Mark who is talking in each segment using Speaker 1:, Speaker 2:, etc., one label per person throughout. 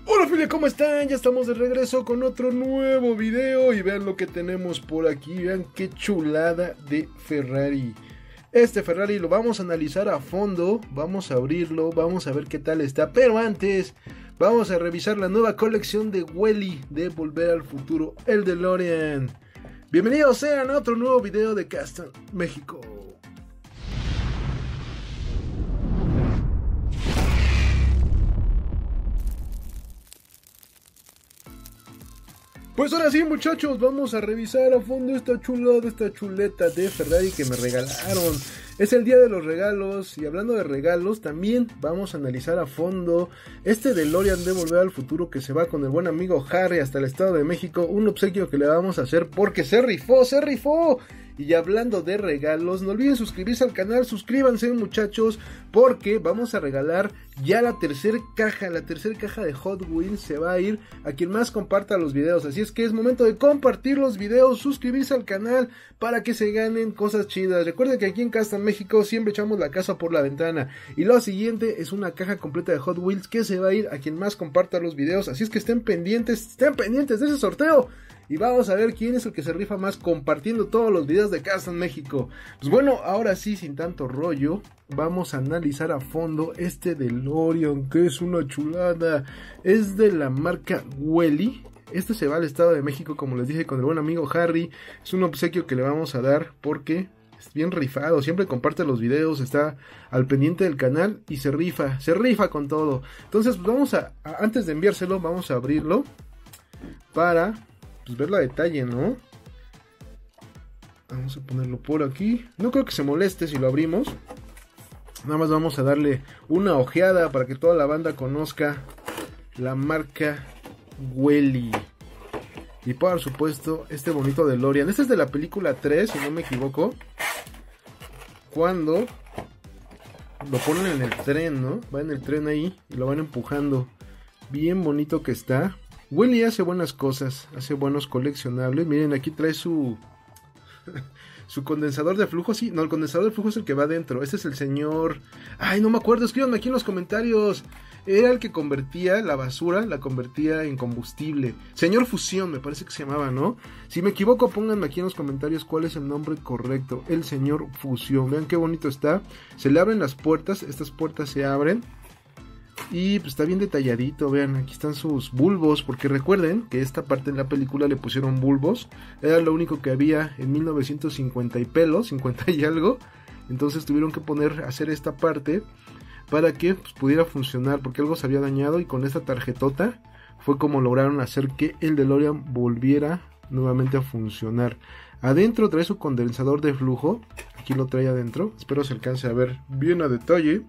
Speaker 1: Hola familia, ¿cómo están? Ya estamos de regreso con otro nuevo video y vean lo que tenemos por aquí, vean qué chulada de Ferrari. Este Ferrari lo vamos a analizar a fondo, vamos a abrirlo, vamos a ver qué tal está, pero antes vamos a revisar la nueva colección de Welly de Volver al Futuro, el DeLorean. Bienvenidos sean a otro nuevo video de Custom México. Pues ahora sí muchachos, vamos a revisar a fondo esta chuleta de Ferrari que me regalaron. Es el día de los regalos y hablando de regalos también vamos a analizar a fondo este DeLorean de Volver al Futuro que se va con el buen amigo Harry hasta el Estado de México. Un obsequio que le vamos a hacer porque se rifó. Y hablando de regalos, no olviden suscribirse al canal, suscríbanse muchachos, porque vamos a regalar ya la tercera caja de Hot Wheels se va a ir a quien más comparta los videos, así es que es momento de compartir los videos, suscribirse al canal para que se ganen cosas chidas. Recuerden que aquí en Custom México siempre echamos la casa por la ventana, y lo siguiente es una caja completa de Hot Wheels que se va a ir a quien más comparta los videos, así es que estén pendientes de ese sorteo. Y vamos a ver quién es el que se rifa más compartiendo todos los videos de Custom México. Pues bueno, ahora sí, sin tanto rollo, vamos a analizar a fondo este DeLorean, que es una chulada. Es de la marca Welly. Este se va al Estado de México, como les dije, con el buen amigo Harry. Es un obsequio que le vamos a dar porque es bien rifado. Siempre comparte los videos, está al pendiente del canal y se rifa con todo. Entonces, pues vamos antes de enviárselo, vamos a abrirlo para verlo a detalle, ¿no? Vamos a ponerlo por aquí. No creo que se moleste si lo abrimos. Nada más vamos a darle una ojeada para que toda la banda conozca la marca Welly. Y por supuesto, este bonito DeLorean. Este es de la película 3, si no me equivoco. Cuando lo ponen en el tren, ¿no? Va en el tren ahí y lo van empujando. Bien bonito que está. Welly hace buenas cosas, hace buenos coleccionables. Miren, aquí trae su condensador de flujo. Sí, no, el condensador de flujo es el que va adentro. Este es el señor... Ay, no me acuerdo, escríbanme aquí en los comentarios. Era el que convertía la basura, la convertía en combustible. Señor Fusión, me parece que se llamaba, ¿no? Si me equivoco, pónganme aquí en los comentarios cuál es el nombre correcto. El señor Fusión. Vean qué bonito está. Se le abren las puertas, estas puertas se abren. Y pues está bien detalladito, vean, aquí están sus bulbos, porque recuerden que esta parte en la película le pusieron bulbos, era lo único que había en 1950 y algo, entonces tuvieron que hacer esta parte para que pues, pudiera funcionar, porque algo se había dañado y con esta tarjetota fue como lograron hacer que el DeLorean volviera nuevamente a funcionar. Adentro trae su condensador de flujo, aquí lo trae adentro, espero se alcance a ver bien a detalle.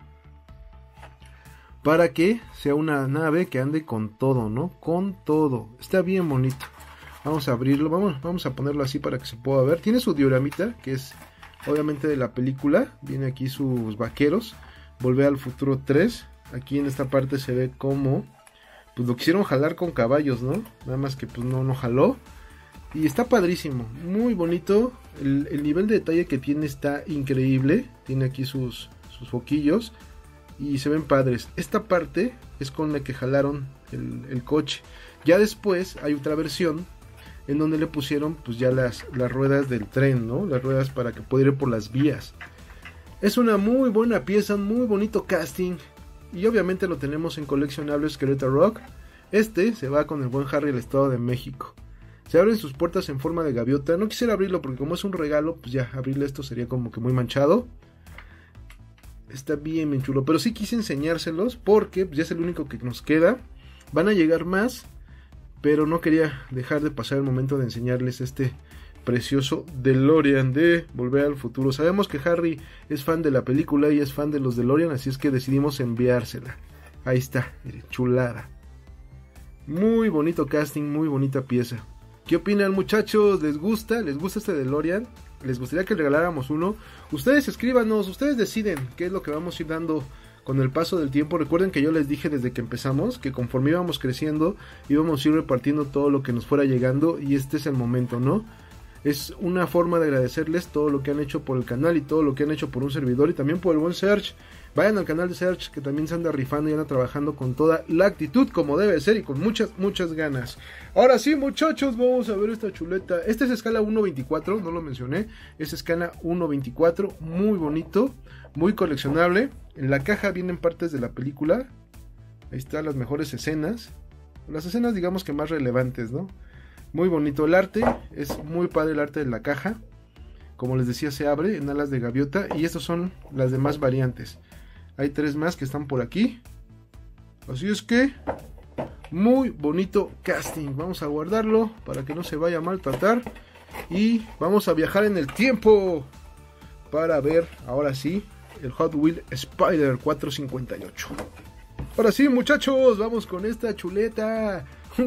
Speaker 1: Para que sea una nave que ande con todo, ¿no? Con todo. Está bien bonito. Vamos a abrirlo. Vamos a ponerlo así para que se pueda ver. Tiene su dioramita, que es obviamente de la película. Viene aquí sus vaqueros. Volver al Futuro 3. Aquí en esta parte se ve como pues lo quisieron jalar con caballos, ¿no? Nada más que pues no jaló. Y está padrísimo. Muy bonito. El nivel de detalle que tiene está increíble. Tiene aquí sus foquillos. Y se ven padres. Esta parte es con la que jalaron el coche. Ya después hay otra versión en donde le pusieron pues ya las ruedas del tren, ¿no? Las ruedas para que pudiera ir por las vías. Es una muy buena pieza, un muy bonito casting. Y obviamente lo tenemos en coleccionables Querétaro Rock. Este se va con el buen Harry al Estado de México. Se abren sus puertas en forma de gaviota. No quisiera abrirlo porque como es un regalo, pues ya abrirle esto sería como que muy manchado. Está bien chulo, pero sí quise enseñárselos porque ya es el único que nos queda. Van a llegar más, pero no quería dejar de pasar el momento de enseñarles este precioso DeLorean de Volver al Futuro. Sabemos que Harry es fan de la película y es fan de los DeLorean, así es que decidimos enviársela. Ahí está, miren, chulada. Muy bonito casting, muy bonita pieza. ¿Qué opinan muchachos? ¿Les gusta? ¿Les gusta este DeLorean? ¿Les gustaría que regaláramos uno? Ustedes escríbanos, ustedes deciden qué es lo que vamos a ir dando con el paso del tiempo. Recuerden que yo les dije desde que empezamos que conforme íbamos creciendo íbamos a ir repartiendo todo lo que nos fuera llegando y este es el momento, ¿no? Es una forma de agradecerles todo lo que han hecho por el canal y todo lo que han hecho por un servidor y también por el buen Serge. Vayan al canal de Serge, que también se anda rifando y anda trabajando con toda la actitud como debe ser y con muchas ganas. Ahora sí, muchachos, vamos a ver esta chuleta. Este es escala 1.24, no lo mencioné. Es escala 1.24, muy bonito, muy coleccionable. En la caja vienen partes de la película. Ahí están las mejores escenas. Las escenas, digamos que más relevantes, ¿no? Muy bonito el arte, es muy padre el arte de la caja. Como les decía, se abre en alas de gaviota. Y estas son las demás variantes. Hay 3 más que están por aquí. Así es que muy bonito casting. Vamos a guardarlo para que no se vaya a maltratar. Y vamos a viajar en el tiempo para ver, ahora sí, el Hot Wheels Spider 458. Ahora sí, muchachos, vamos con esta chuleta. Un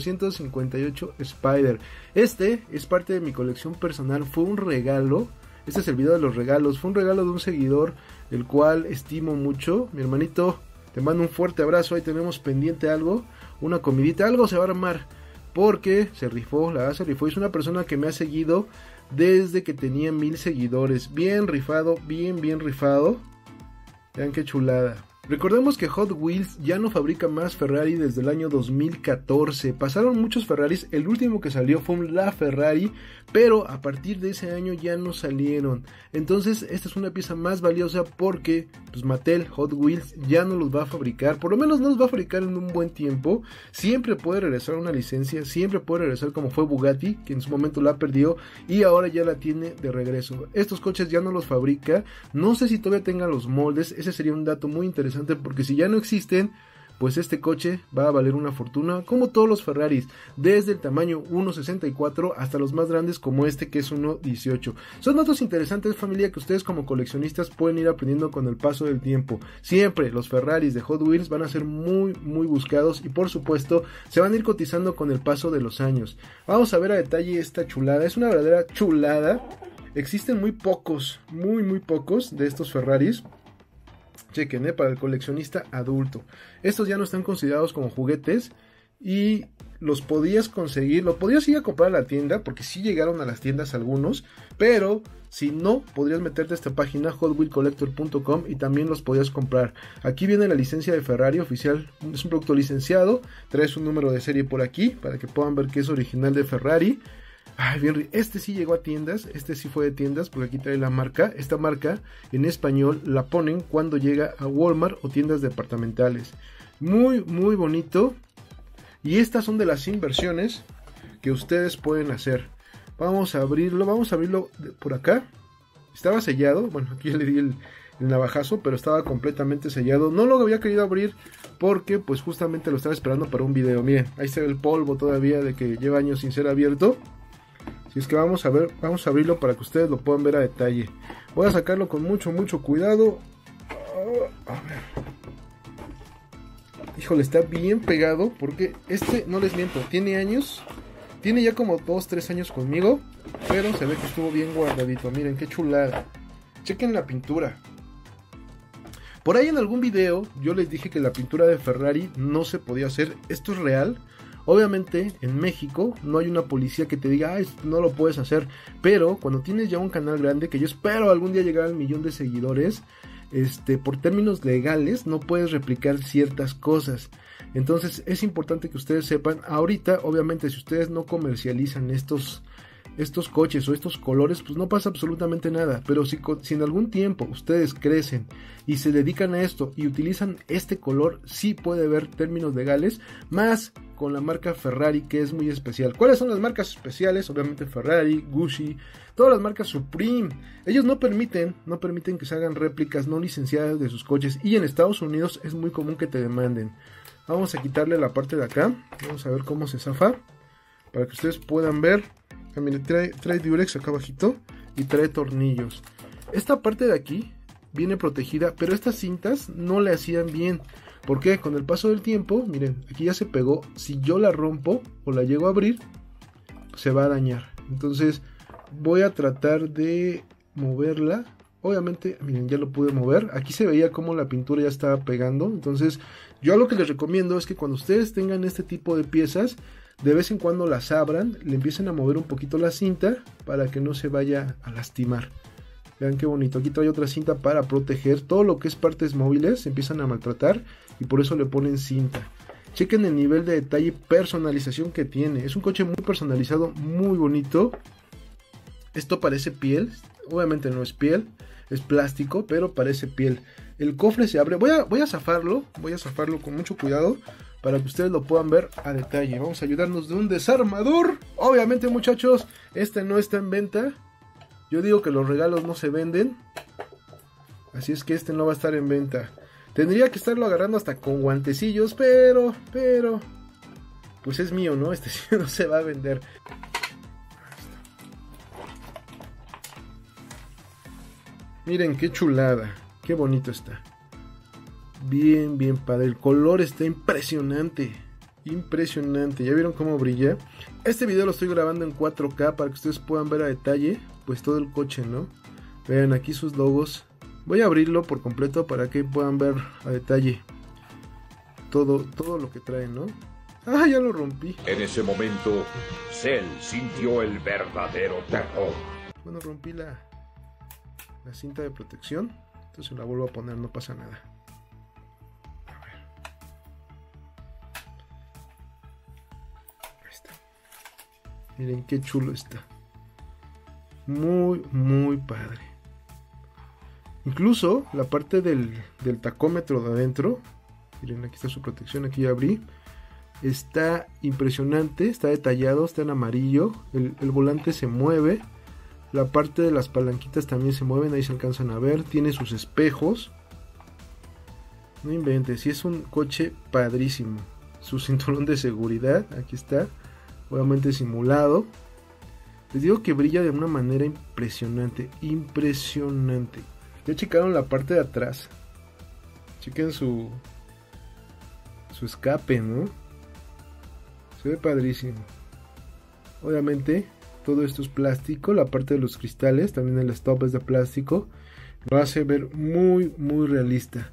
Speaker 1: 458 Spider. Este es parte de mi colección personal. Fue un regalo. Este es el video de los regalos. Fue un regalo de un seguidor, el cual estimo mucho. Mi hermanito, te mando un fuerte abrazo. Ahí tenemos pendiente algo. Una comidita. Algo se va a armar. Porque se rifó. La verdad se rifó. Es una persona que me ha seguido desde que tenía 1000 seguidores. Bien rifado. Bien rifado. Vean qué chulada. Recordemos que Hot Wheels ya no fabrica más Ferrari desde el año 2014. Pasaron muchos Ferraris, el último que salió fue un LaFerrari, pero a partir de ese año ya no salieron. Entonces esta es una pieza más valiosa porque pues Mattel, Hot Wheels ya no los va a fabricar, por lo menos no los va a fabricar en un buen tiempo. Siempre puede regresar una licencia, siempre puede regresar como fue Bugatti, que en su momento la perdió y ahora ya la tiene de regreso. Estos coches ya no los fabrica, no sé si todavía tengan los moldes, ese sería un dato muy interesante. Porque si ya no existen, pues este coche va a valer una fortuna, como todos los Ferraris, desde el tamaño 1.64 hasta los más grandes como este que es 1.18. Son datos interesantes, familia, que ustedes como coleccionistas pueden ir aprendiendo con el paso del tiempo. Siempre los Ferraris de Hot Wheels van a ser muy buscados y por supuesto se van a ir cotizando con el paso de los años. Vamos a ver a detalle esta chulada, es una verdadera chulada. Existen muy pocos de estos Ferraris. Chequen, para el coleccionista adulto. Estos ya no están considerados como juguetes y los podías conseguir, lo podías ir a comprar a la tienda, porque sí llegaron a las tiendas algunos, pero si no, podrías meterte a esta página hotwheelcollector.com y también los podías comprar. Aquí viene la licencia de Ferrari oficial, es un producto licenciado, traes un número de serie por aquí para que puedan ver que es original de Ferrari. Ay, bien, este sí llegó a tiendas, este sí fue de tiendas, porque aquí trae la marca. Esta marca en español la ponen cuando llega a Walmart o tiendas departamentales. Muy bonito. Y estas son de las inversiones que ustedes pueden hacer. Vamos a abrirlo por acá. Estaba sellado, bueno, aquí le di el navajazo, pero estaba completamente sellado. No lo había querido abrir porque pues justamente lo estaba esperando para un video. Miren, ahí se ve el polvo todavía de que lleva años sin ser abierto. Si es que vamos a abrirlo para que ustedes lo puedan ver a detalle. Voy a sacarlo con mucho cuidado. A ver. Híjole, está bien pegado porque este, no les miento, tiene años. Tiene ya como 2-3 años conmigo, pero se ve que estuvo bien guardadito. Miren qué chulada. Chequen la pintura. Por ahí en algún video yo les dije que la pintura de Ferrari no se podía hacer. Esto es real. Obviamente en México no hay una policía que te diga, ay, no lo puedes hacer, pero cuando tienes ya un canal grande, que yo espero algún día llegar al 1.000.000 de seguidores, por términos legales no puedes replicar ciertas cosas. Entonces es importante que ustedes sepan, ahorita obviamente si ustedes no comercializan estos coches o estos colores, pues no pasa absolutamente nada. Pero si en algún tiempo ustedes crecen y se dedican a esto y utilizan este color, sí puede haber términos legales, más con la marca Ferrari, que es muy especial. ¿Cuáles son las marcas especiales? Obviamente Ferrari, Gucci, todas las marcas Supreme. Ellos no permiten que se hagan réplicas no licenciadas de sus coches, y en Estados Unidos es muy común que te demanden. Vamos a quitarle la parte de acá, vamos a ver cómo se zafa, para que ustedes puedan ver. Miren, trae Durex acá abajito y trae tornillos. Esta parte de aquí viene protegida, pero estas cintas no le hacían bien. ¿Por qué? Con el paso del tiempo, miren, aquí ya se pegó. Si yo la rompo o la llego a abrir, se va a dañar. Entonces voy a tratar de moverla. Obviamente, miren, ya lo pude mover. Aquí se veía como la pintura ya estaba pegando. Entonces, yo lo que les recomiendo es que cuando ustedes tengan este tipo de piezas, de vez en cuando las abran, le empiecen a mover un poquito la cinta para que no se vaya a lastimar. Vean qué bonito. Aquí trae otra cinta para proteger. Todo lo que es partes móviles se empiezan a maltratar y por eso le ponen cinta. Chequen el nivel de detalle y personalización que tiene. Es un coche muy personalizado, muy bonito. Esto parece piel. Obviamente no es piel, es plástico, pero parece piel. El cofre se abre. Voy a zafarlo con mucho cuidado para que ustedes lo puedan ver a detalle. Vamos a ayudarnos de un desarmador. Obviamente, muchachos, este no está en venta. Yo digo que los regalos no se venden, así es que este no va a estar en venta. Tendría que estarlo agarrando hasta con guantecillos, pero pues es mío, ¿no? Este sí no se va a vender. Miren qué chulada, qué bonito está. Bien, bien padre. El color está impresionante. Impresionante. ¿Ya vieron cómo brilla? Este video lo estoy grabando en 4K para que ustedes puedan ver a detalle pues todo el coche, ¿no? Vean aquí sus logos. Voy a abrirlo por completo para que puedan ver a detalle todo lo que trae, ¿no? Ah, ya lo rompí.
Speaker 2: En ese momento, Cell sintió el verdadero terror.
Speaker 1: Bueno, rompí la cinta de protección. Entonces la vuelvo a poner, no pasa nada. A ver. Ahí está. Miren qué chulo está. Muy, muy padre. Incluso la parte del tacómetro de adentro. Miren, aquí está su protección, aquí ya abrí. Está impresionante, está detallado, está en amarillo. El volante se mueve. La parte de las palanquitas también se mueven, ahí se alcanzan a ver. Tiene sus espejos. No inventes, sí es un coche padrísimo. Su cinturón de seguridad, aquí está. Obviamente simulado. Les digo que brilla de una manera impresionante. Impresionante. Ya checaron la parte de atrás. Chequen su escape, ¿no? Se ve padrísimo. Obviamente todo esto es plástico. La parte de los cristales, también el stop es de plástico. Lo hace ver muy, muy realista.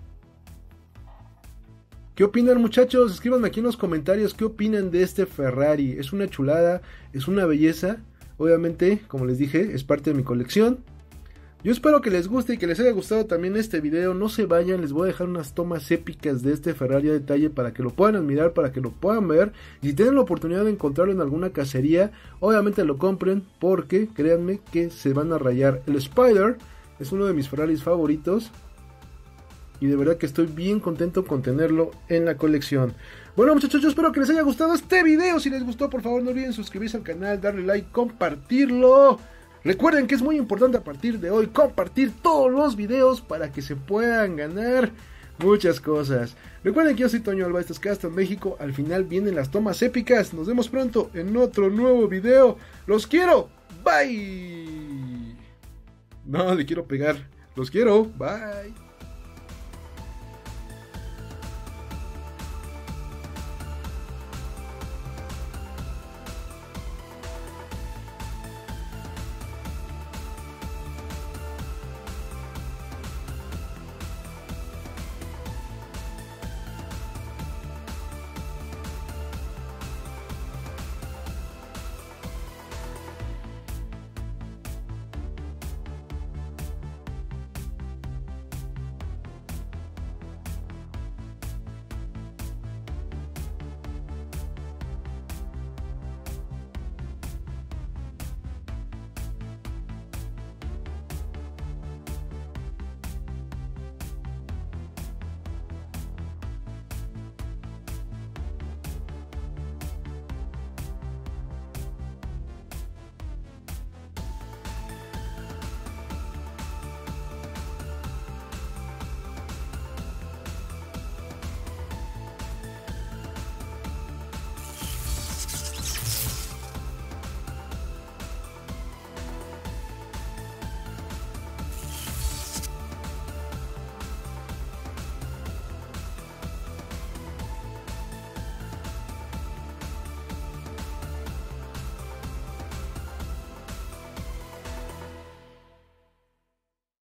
Speaker 1: ¿Qué opinan, muchachos? Escríbanme aquí en los comentarios qué opinan de este Ferrari. Es una chulada, es una belleza. Obviamente, como les dije, es parte de mi colección. Yo espero que les guste y que les haya gustado también este video. No se vayan, les voy a dejar unas tomas épicas de este Ferrari a detalle para que lo puedan admirar, para que lo puedan ver. Y si tienen la oportunidad de encontrarlo en alguna cacería, obviamente lo compren porque créanme que se van a rayar. El Spider es uno de mis Ferraris favoritos y de verdad que estoy bien contento con tenerlo en la colección. Bueno, muchachos, yo espero que les haya gustado este video. Si les gustó, por favor no olviden suscribirse al canal, darle like, compartirlo. Recuerden que es muy importante a partir de hoy compartir todos los videos para que se puedan ganar muchas cosas. Recuerden que yo soy Toño Alba, esto es Casta México. Al final vienen las tomas épicas. Nos vemos pronto en otro nuevo video. Los quiero. Bye. No, le quiero pegar. Los quiero. Bye.